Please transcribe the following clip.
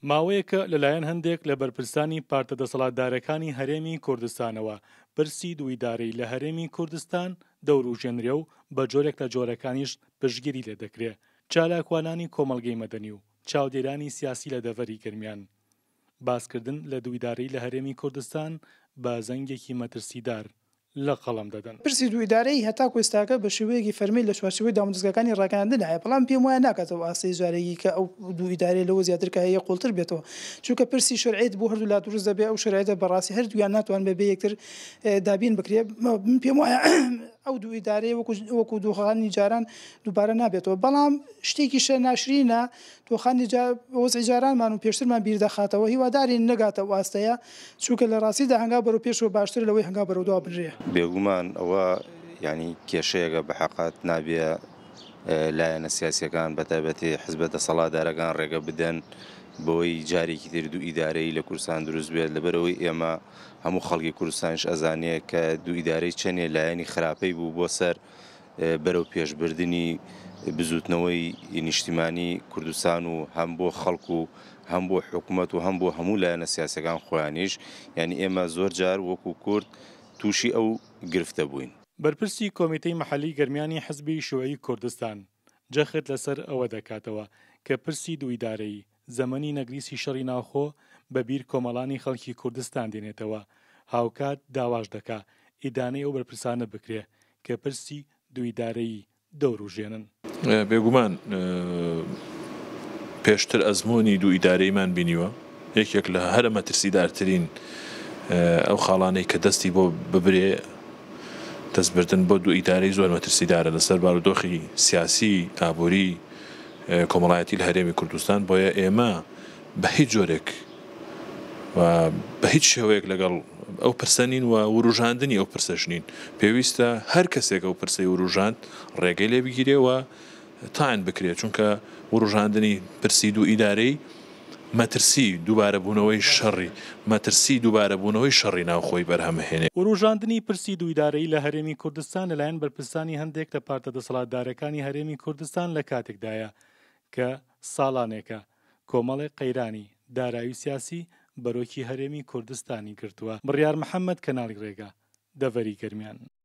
ماوەیەکە لەلایەن هەندێک لە بەرپرسانی پارتە دەسەڵاتدارەکانی هەرێمی کوردستانەوە پرسی دوویدارەی لە هەرێمی کوردستان دەوروژێنرێ و بە جۆرێک لە جۆرەکانیش پشتگیری لێ دەکرێت. چالاکوانانی کۆمەڵگەی مەدەنی و چاودێرانی سیاسی لە دەڤەری گرمیان. باسکردن لە دوویدارەی لە هەرێمی کوردستان بە زەنگێکی مەترسیدار لە قەڵەم دەدەن. پرسی دوویدارەی هەتا ئێستاکە بە شێوەیەکی فەرمی لە چوارچێوەی دامەزگەکانی ڕاگەاندن هەیە، بەڵام پێم وایە ناکاتەوە ئاستی جارێکی کە ئەو دوویدارەی لەوە زیاتر کە هەیە قوڵتر بێتەوە، چونکە پرسی شەرعیت بۆ هەردوو لا دروست دەبێت. ئەو شەرعیتە بەڕاستی هەردوویان ناتوان بەبێ یەکتر دابین بکرێت. پێم وایە ئەو دوویدارەیە وەکو دۆخەکانی جاران دووبارە نابێتەوە، بەڵام شتێکی شە ناشرینە دۆخانی وەزعی جارانمان و پێشترمان بیردەخاتەوە، هیوادارین نەگاتە ئاستەیە، چونکە لە ڕاستیدا هەنگا بەرەو پێشەوە باشتر لەوەی هەنگا بەرەودا بنرێ. بێگومان ئەوە ینی کێشەیەکە بە حەقات نابێ لایەنە سیاسیەکان بەتایبەتی حزبە دەسەڵاتدارەکان ڕێگە بدەن بۆی جارێکی تر دوو ئیدارەی لە کوردستان دروست بێت، لەبەرەوەی ئێمە هەموو خەڵکی کوردستانش ئەزانێ کە دوو ئیدارەی چەندێ لایەنی خراپەی بوو بۆ سەر بەرەو پێشبردننی بزوتنەوەی نیشتیمانی کوردستان و هەم بۆ خەڵکو و هەم بۆ حکوومەت و هەم بۆ هەموو لایەنە سیاسەکان خۆیانیش، یعنی ئێمە زۆر جار وەکو کورد تووشی ئەو گرفتە بووین. بەرپرسی کۆمیتەی مەحەلی گەرمیانی حزبی شوعی کوردستان جەخت لەسەر ئەوە دەکاتەوە کە پرسی دوویدارەی زەمەنی نەگریسی شەڕی ناوخۆ بەبیر کۆمەڵانی خەڵکی کوردستان دێنێتەوە. هاوکات داواش دەکا ئیدانەی ئەو بەرپرسانە بکرێ کە پرسی دوویدارەی دەوروژێنن. بێگومان پێشتر ئەزمموی دوو ئیدارەیمان بینیوە، یەکێک لە هەرە مەترسیدارترین ئەو خاڵانەی کە دەستی بۆ ببرێ دەستبردن بۆ دوو ئیدارەی زۆر مەترسیدارە لەسەر بارودۆخی سیاسی ئابووری کۆمەڵایەتی لە هەرێمی کوردستان. بۆیە ئێمە بە هیچ جۆرێک و بە هیچ شێوەیەک لەگەڵ ئەو پرسەنین و وروژاندنی ئەو پرسەشنین. پێویستە هەر کەسێک ئەو پرسەی وروژاند ڕێگەی لێ بگیرێەوە تاین بکرێت، چونکە وروژاندنی پرسی دوو ئیدارەی مەترسی دووبارەبوونەوەی شەڕی ناوخۆی بەرهەمهێنێ. وروژاندنی پرسی دوویدارەی لە هەرێمی کوردستان لەلایەن بەرپرسانی هەندێک لە پارتە دەسەڵاتدارەکانی هەرێمی کوردستان لە کاتێکدایە کە ساڵانێکە کۆمەڵێک قەیرانی دارایی سیاسی بەرۆکی هەرێمی کوردستانی گرتووە. بڕیار محەممەد کەناڵی ڕێگا، دەڤەری گەرمیان.